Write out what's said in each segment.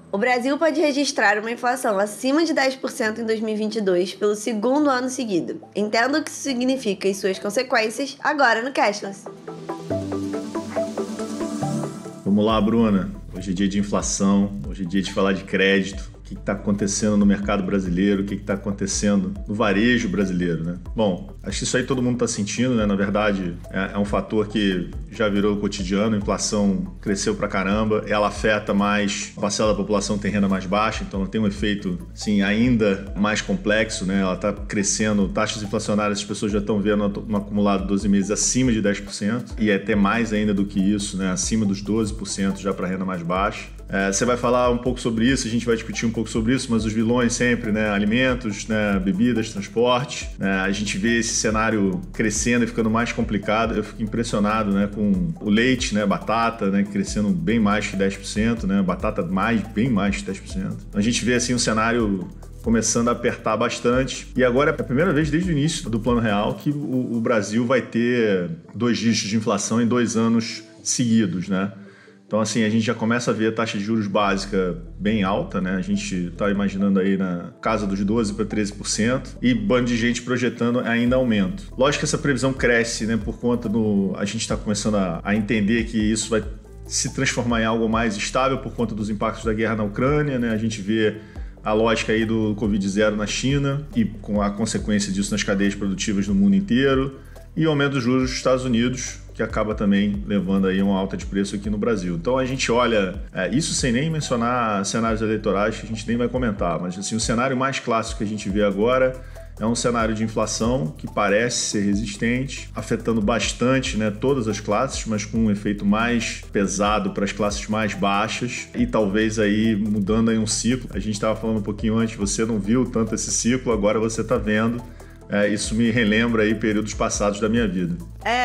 O Brasil pode registrar uma inflação acima de 10% em 2022 pelo segundo ano seguido. Entenda o que isso significa e suas consequências agora no Cashless. Vamos lá, Bruna. Hoje é dia de inflação, hoje é dia de falar de crédito. O que está acontecendo no mercado brasileiro, o que está acontecendo no varejo brasileiro, né? Bom, acho que isso aí todo mundo está sentindo, né? Na verdade, é um fator que já virou cotidiano, a inflação cresceu pra caramba, ela afeta mais a parcela da população que tem renda mais baixa, então ela tem um efeito, assim, ainda mais complexo, né? Ela está crescendo, taxas inflacionárias, as pessoas já estão vendo no acumulado 12 meses acima de 10%, e é até mais ainda do que isso, né? Acima dos 12% já para renda mais baixa. Você vai falar um pouco sobre isso, a gente vai discutir um pouco sobre isso, mas os vilões sempre, né? Alimentos, né? Bebidas, transporte. A gente vê esse cenário crescendo e ficando mais complicado. Eu fico impressionado, né? Com o leite, né? Batata, né? Crescendo bem mais que 10%, né? Batata bem mais que 10%. A gente vê assim um cenário começando a apertar bastante. E agora é a primeira vez desde o início do Plano Real que o Brasil vai ter 2 dígitos de inflação em 2 anos seguidos, né? Então, assim, a gente já começa a ver a taxa de juros básica bem alta, né? A gente está imaginando aí na casa dos 12% para 13% e bando de gente projetando ainda aumento. Lógico que essa previsão cresce, né? Por conta do... A gente está começando a entender que isso vai se transformar em algo mais estável por conta dos impactos da guerra na Ucrânia, né? A gente vê a lógica aí do Covid-0 na China e com a consequência disso nas cadeias produtivas no mundo inteiro e o aumento dos juros dos Estados Unidos, que acaba também levando aí uma alta de preço aqui no Brasil. Então a gente olha, isso sem nem mencionar cenários eleitorais que a gente nem vai comentar, mas assim, o cenário mais clássico que a gente vê agora é um cenário de inflação que parece ser resistente, afetando bastante, né, todas as classes, mas com um efeito mais pesado para as classes mais baixas e talvez aí mudando aí um ciclo. A gente estava falando um pouquinho antes, você não viu tanto esse ciclo, agora você está vendo. Isso me relembra aí períodos passados da minha vida.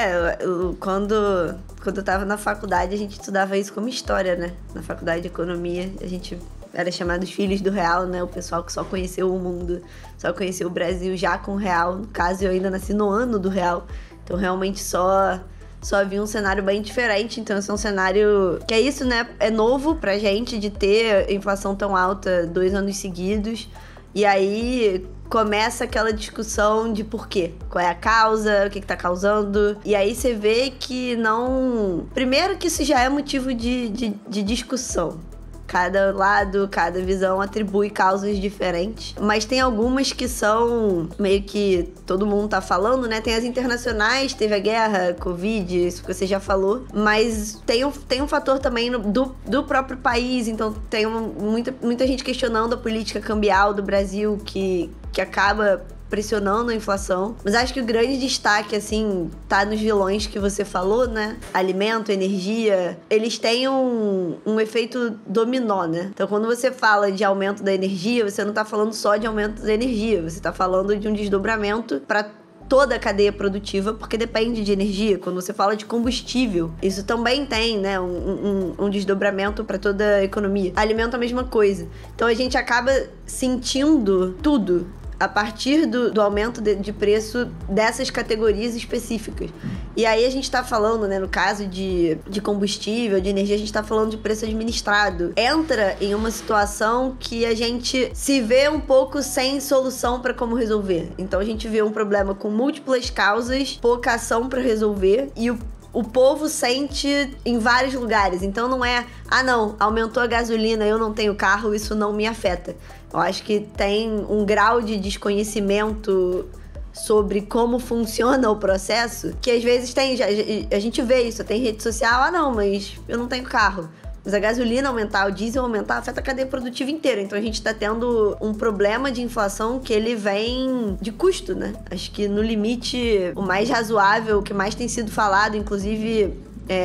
Quando eu tava na faculdade, a gente estudava isso como história, né? Na faculdade de economia, a gente era chamado os filhos do real, né? O pessoal que só conheceu o mundo, só conheceu o Brasil já com o real. No caso, eu ainda nasci no ano do real, então realmente só vi um cenário bem diferente. Então esse é um cenário que é isso, né? É novo pra gente de ter inflação tão alta 2 anos seguidos. E aí começa aquela discussão de por quê, qual é a causa, o que tá causando. E aí você vê que não... Primeiro que isso já é motivo de discussão. Cada lado, cada visão atribui causas diferentes. Mas tem algumas que são meio que todo mundo tá falando, né? Tem as internacionais, teve a guerra, Covid, isso que você já falou. Mas tem um fator também do próprio país. Então tem muita gente questionando a política cambial do Brasil que acaba pressionando a inflação. Mas acho que o grande destaque, assim, tá nos vilões que você falou, né? Alimento, energia, eles têm um efeito dominó, né? Então, quando você fala de aumento da energia, você não tá falando só de aumento da energia, você tá falando de um desdobramento para toda a cadeia produtiva, porque depende de energia. Quando você fala de combustível, isso também tem, né, um desdobramento para toda a economia. Alimento é a mesma coisa. Então, a gente acaba sentindo tudo a partir do aumento de preço dessas categorias específicas. E aí a gente tá falando, né, no caso de combustível, de energia, a gente tá falando de preço administrado. Entra em uma situação que a gente se vê um pouco sem solução para como resolver. Então a gente vê um problema com múltiplas causas, pouca ação para resolver, e o povo sente em vários lugares. Então não é, não, aumentou a gasolina, eu não tenho carro, isso não me afeta. Eu acho que tem um grau de desconhecimento sobre como funciona o processo, que às vezes a gente vê isso, tem rede social, não, mas eu não tenho carro. Mas a gasolina aumentar, o diesel aumentar, afeta a cadeia produtiva inteira. Então a gente tá tendo um problema de inflação que ele vem de custo, né? Acho que no limite, o mais razoável, o que mais tem sido falado, inclusive...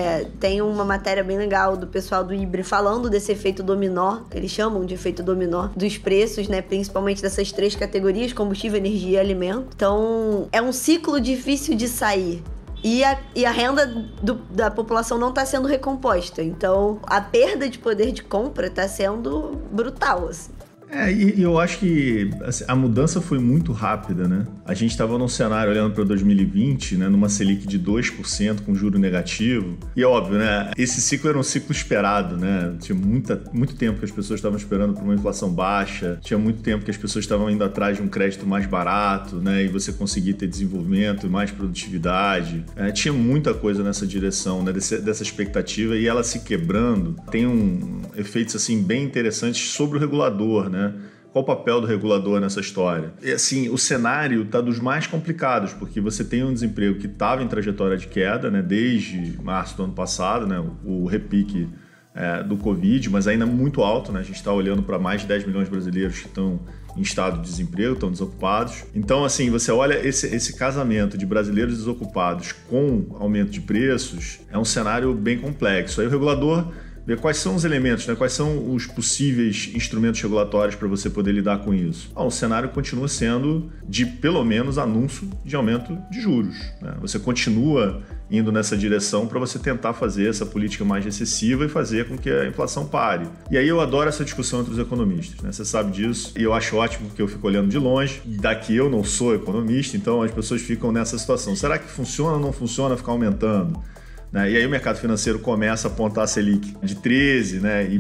tem uma matéria bem legal do pessoal do IBRE falando desse efeito dominó, eles chamam de efeito dominó, dos preços, né, principalmente dessas 3 categorias, combustível, energia e alimento. Então, é um ciclo difícil de sair. E a renda da população não está sendo recomposta. Então, a perda de poder de compra está sendo brutal, assim. E eu acho que assim, a mudança foi muito rápida, né? A gente estava num cenário olhando para 2020, né, numa Selic de 2% com juro negativo. E óbvio, né? Esse ciclo era um ciclo esperado, né? Tinha muito tempo que as pessoas estavam esperando por uma inflação baixa, tinha muito tempo que as pessoas estavam indo atrás de um crédito mais barato, né? E você conseguir ter desenvolvimento e mais produtividade. Tinha muita coisa nessa direção, né? Dessa expectativa, e ela se quebrando tem efeitos assim, bem interessantes sobre o regulador, né? Qual o papel do regulador nessa história? E, assim, o cenário está dos mais complicados, porque você tem um desemprego que estava em trajetória de queda, né, desde março do ano passado, né, o repique do Covid, mas ainda muito alto, né? A gente está olhando para mais de 10 milhões de brasileiros que estão em estado de desemprego, estão desocupados. Então, assim, você olha esse casamento de brasileiros desocupados com aumento de preços, é um cenário bem complexo. Aí o regulador ver quais são os elementos, né? Quais são os possíveis instrumentos regulatórios para você poder lidar com isso. O cenário continua sendo de, pelo menos, anúncio de aumento de juros, né? Você continua indo nessa direção para você tentar fazer essa política mais recessiva e fazer com que a inflação pare. E aí eu adoro essa discussão entre os economistas, né? Você sabe disso, e eu acho ótimo porque eu fico olhando de longe. Daqui eu não sou economista, então as pessoas ficam nessa situação. Será que funciona ou não funciona ficar aumentando? Né? E aí o mercado financeiro começa a apontar a Selic de 13%, né? E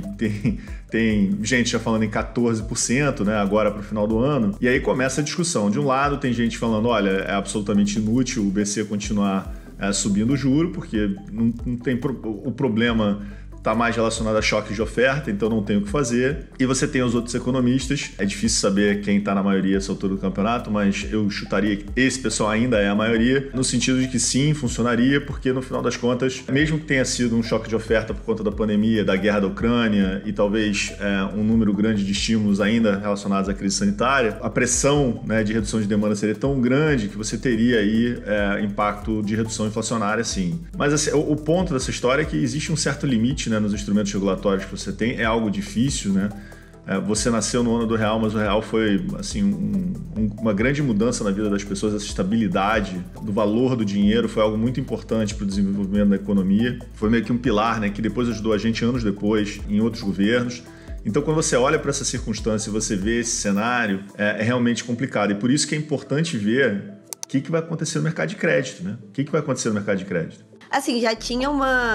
tem gente já falando em 14%, né? Agora para o final do ano. E aí começa a discussão. De um lado tem gente falando, olha, é absolutamente inútil o BC continuar subindo o juro, porque não tem o problema está mais relacionado a choques de oferta, então não tem o que fazer. E você tem os outros economistas, é difícil saber quem está na maioria essa altura do campeonato, mas eu chutaria que esse pessoal ainda é a maioria, no sentido de que sim, funcionaria, porque no final das contas, mesmo que tenha sido um choque de oferta por conta da pandemia, da guerra da Ucrânia e talvez um número grande de estímulos ainda relacionados à crise sanitária, a pressão, né, de redução de demanda seria tão grande que você teria aí impacto de redução inflacionária, sim. Mas assim, o ponto dessa história é que existe um certo limite, né, nos instrumentos regulatórios que você tem, é algo difícil, né? Você nasceu no ano do real, mas o real foi assim, uma grande mudança na vida das pessoas. Essa estabilidade do valor do dinheiro foi algo muito importante para o desenvolvimento da economia. Foi meio que um pilar, né, que depois ajudou a gente anos depois em outros governos. Então, quando você olha para essa circunstância e você vê esse cenário, é realmente complicado. E por isso que é importante ver o que vai acontecer no mercado de crédito, né? O que vai acontecer no mercado de crédito? Assim, já tinha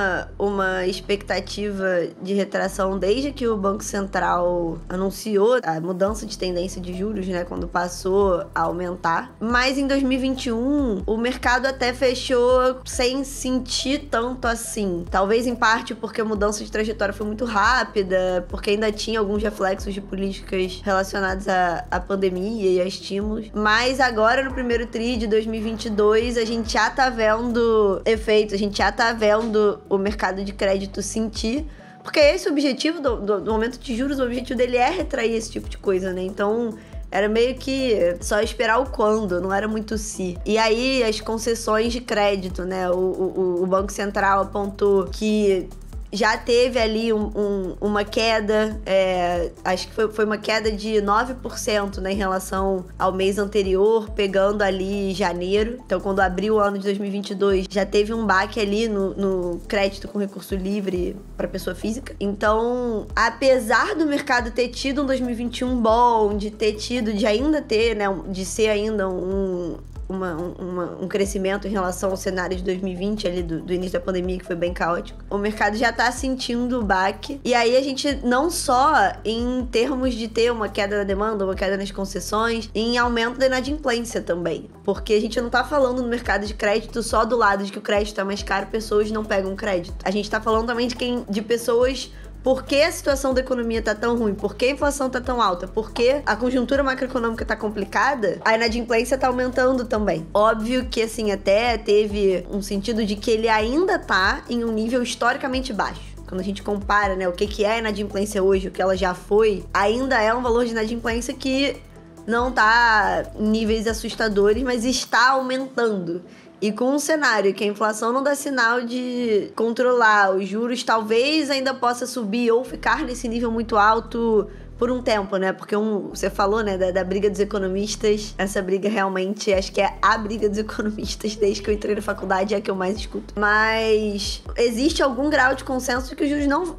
uma expectativa de retração desde que o Banco Central anunciou a mudança de tendência de juros, né? Quando passou a aumentar. Mas em 2021, o mercado até fechou sem sentir tanto assim. Talvez em parte porque a mudança de trajetória foi muito rápida, porque ainda tinha alguns reflexos de políticas relacionados à pandemia e a estímulos. Mas agora, no primeiro tri de 2022, a gente já tá vendo efeitos, a gente já tá vendo o mercado de crédito sentir, porque esse objetivo do aumento de juros, o objetivo dele é retrair esse tipo de coisa, né? Então, era meio que só esperar o quando, não era muito se. E aí, as concessões de crédito, né? O Banco Central apontou que já teve ali uma queda, acho que foi uma queda de 9%, né, em relação ao mês anterior, pegando ali janeiro. Então, quando abriu o ano de 2022, já teve um baque ali no crédito com recurso livre para pessoa física. Então, apesar do mercado ter tido um 2021 bom, de ainda ter, né, de ser ainda um crescimento em relação ao cenário de 2020, ali do início da pandemia, que foi bem caótico, o mercado já tá sentindo o baque. E aí a gente, não só em termos de ter uma queda na demanda, uma queda nas concessões, em aumento da inadimplência também. Porque a gente não tá falando no mercado de crédito só do lado de que o crédito tá mais caro, pessoas não pegam crédito. A gente tá falando também de pessoas. Por que a situação da economia tá tão ruim? Por que a inflação tá tão alta? Por que a conjuntura macroeconômica tá complicada? A inadimplência tá aumentando também. Óbvio que, assim, até teve um sentido de que ele ainda tá em um nível historicamente baixo. Quando a gente compara, né, o que é a inadimplência hoje, o que ela já foi, ainda é um valor de inadimplência que não tá em níveis assustadores, mas está aumentando. E com um cenário que a inflação não dá sinal de controlar, os juros talvez ainda possa subir ou ficar nesse nível muito alto por um tempo, né? Porque você falou, né, da briga dos economistas. Essa briga realmente, acho que é a briga dos economistas desde que eu entrei na faculdade, é a que eu mais escuto. Mas existe algum grau de consenso de que os juros não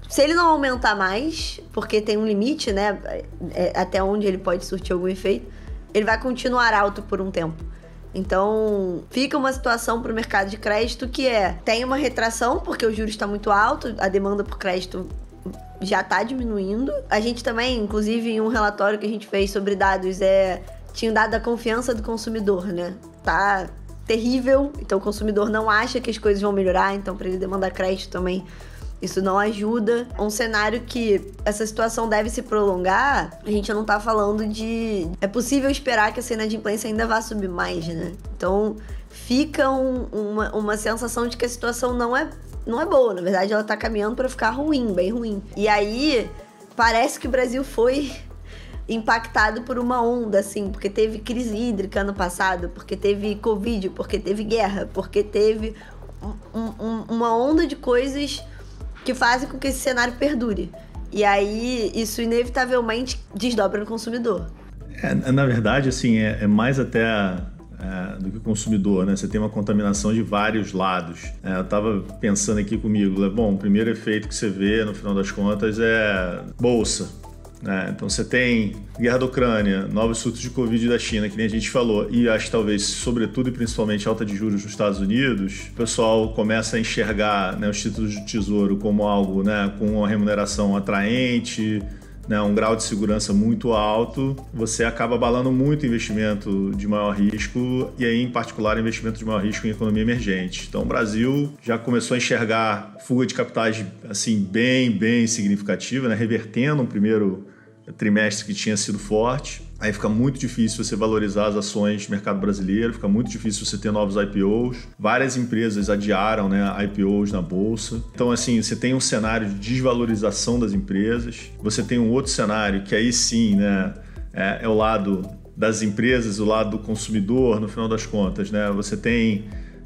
Se ele não aumentar mais, porque tem um limite, né, até onde ele pode surtir algum efeito, ele vai continuar alto por um tempo. Então, fica uma situação para o mercado de crédito que tem uma retração, porque o juros está muito alto, a demanda por crédito já está diminuindo. A gente também, inclusive, em um relatório que a gente fez sobre dados, tinha dado a confiança do consumidor, né? Tá terrível, então o consumidor não acha que as coisas vão melhorar, então para ele demandar crédito também isso não ajuda. Um cenário que essa situação deve se prolongar, a gente não tá falando de... É possível esperar que a inadimplência ainda vá subir mais, né? Então fica uma sensação de que a situação não é boa. Na verdade, ela tá caminhando para ficar ruim, bem ruim. E aí, parece que o Brasil foi impactado por uma onda, assim, porque teve crise hídrica ano passado, porque teve Covid, porque teve guerra, porque teve uma onda de coisas que fazem com que esse cenário perdure. E aí, isso inevitavelmente desdobra no consumidor. Na verdade, assim, é mais até do que o consumidor, né? Você tem uma contaminação de vários lados. Eu estava pensando aqui comigo, bom, o primeiro efeito que você vê, no final das contas, é bolsa. Então você tem guerra da Ucrânia, novos surtos de Covid da China, que nem a gente falou, e acho que talvez, sobretudo e principalmente, alta de juros nos Estados Unidos, o pessoal começa a enxergar, os títulos de tesouro como algo, com uma remuneração atraente, um grau de segurança muito alto. Você acaba abalando muito investimento de maior risco, e aí, em particular, investimento de maior risco em economia emergente. Então o Brasil já começou a enxergar fuga de capitais assim, bem significativa, revertendo um primeiro trimestre que tinha sido forte. Aí fica muito difícil você valorizar as ações do mercado brasileiro, fica muito difícil você ter novos IPOs. Várias empresas adiaram IPOs na Bolsa. Então, assim, você tem um cenário de desvalorização das empresas. Você tem um outro cenário que aí sim, é o lado das empresas, o lado do consumidor, no final das contas. Você tem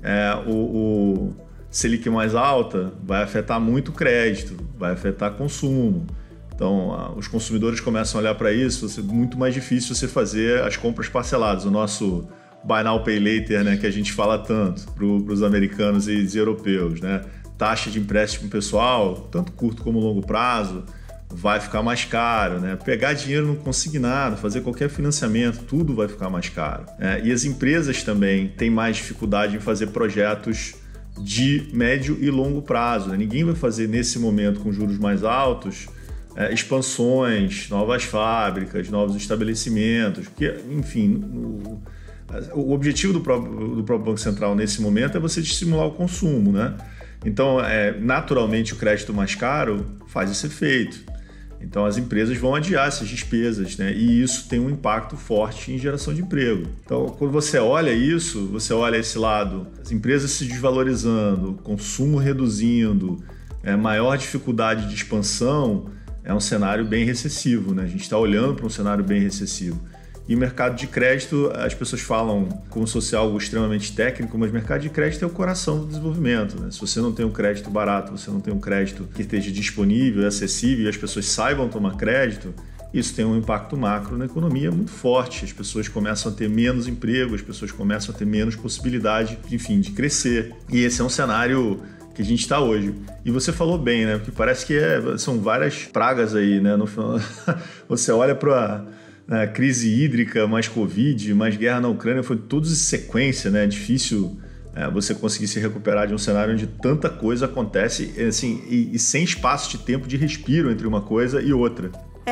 o Selic mais alta, vai afetar muito o crédito, vai afetar consumo. Então, os consumidores começam a olhar para isso, é muito mais difícil você fazer as compras parceladas. O nosso Buy Now, Pay Later, que a gente fala tanto para os americanos e os europeus. Taxa de empréstimo pessoal, tanto curto como longo prazo, vai ficar mais caro. Pegar dinheiro no consignado, fazer qualquer financiamento, tudo vai ficar mais caro. E as empresas também têm mais dificuldade em fazer projetos de médio e longo prazo. Ninguém vai fazer, nesse momento, com juros mais altos, expansões, novas fábricas, novos estabelecimentos, porque, enfim, o objetivo do próprio Banco Central nesse momento é você estimular o consumo, Então, naturalmente, o crédito mais caro faz esse efeito. Então, as empresas vão adiar essas despesas, E isso tem um impacto forte em geração de emprego. Então, quando você olha isso, você olha esse lado, as empresas se desvalorizando, consumo reduzindo, maior dificuldade de expansão, é um cenário bem recessivo, A gente está olhando para um cenário bem recessivo. E o mercado de crédito, as pessoas falam como se fosse algo extremamente técnico, mas o mercado de crédito é o coração do desenvolvimento. Se você não tem um crédito barato, você não tem um crédito que esteja disponível, acessível, e as pessoas saibam tomar crédito, isso tem um impacto macro na economia muito forte. As pessoas começam a ter menos emprego, as pessoas começam a ter menos possibilidade, enfim, de crescer. E esse é um cenário que a gente está hoje. E você falou bem, Porque parece que são várias pragas aí, No final, você olha para a crise hídrica, mais Covid, mais guerra na Ucrânia, foi tudo em sequência, É difícil você conseguir se recuperar de um cenário onde tanta coisa acontece, assim, e sem espaço de tempo de respiro entre uma coisa e outra.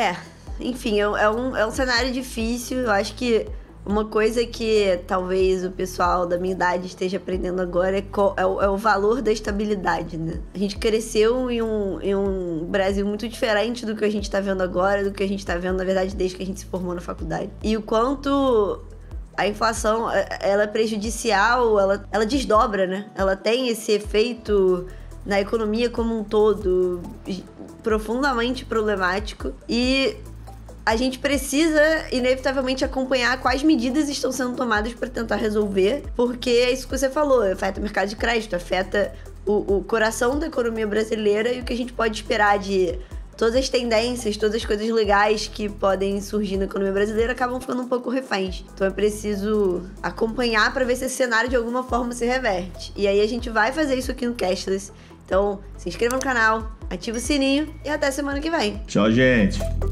Enfim, é um cenário difícil. Eu acho que uma coisa que talvez o pessoal da minha idade esteja aprendendo agora é o valor da estabilidade, A gente cresceu em um Brasil muito diferente do que a gente está vendo agora, do que a gente está vendo, na verdade, desde que a gente se formou na faculdade. E o quanto a inflação, ela é prejudicial, ela desdobra, Ela tem esse efeito na economia como um todo, profundamente problemático. E a gente precisa, inevitavelmente, acompanhar quais medidas estão sendo tomadas para tentar resolver, porque é isso que você falou, afeta o mercado de crédito, afeta o coração da economia brasileira, e o que a gente pode esperar de todas as tendências, todas as coisas legais que podem surgir na economia brasileira acabam ficando um pouco reféns. Então é preciso acompanhar para ver se esse cenário de alguma forma se reverte. E aí a gente vai fazer isso aqui no Cashless. Então, se inscreva no canal, ativa o sininho e até semana que vem. Tchau, gente.